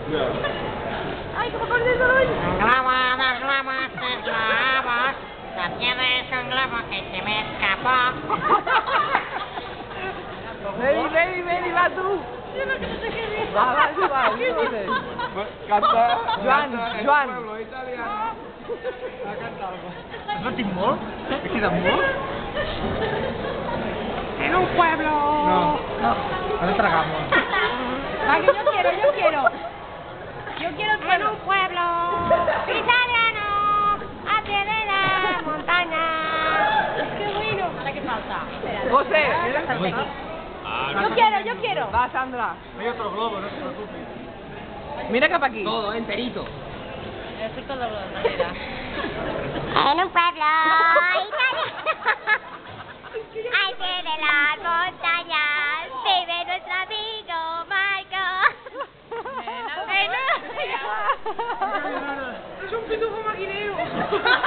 Ay, ¿cómo con eso hoy? Globos, globos, la tierra es un globo que se me escapó. Vení, va tú. Yo no sé qué bien. Va, yo no sé. Canta. Joan. Pueblo italiano. Ha cantado. ¿Has sentit molt? He cridat molt? En un pueblo. No. Has de tragar molt. Va, que yo quiero. Yo quiero el En pueblo. un pueblo italiano, a pie de la montaña. ¡Qué bueno! ¿Ahora qué falta? José. Yo quiero. Va, Sandra. Hay otro globo, no te preocupes. Mira acá para aquí. Todo, enterito. En un pueblo italiano, al pie de las montañas, vive nuestro amigo Marco. Es un pitufo maquinero.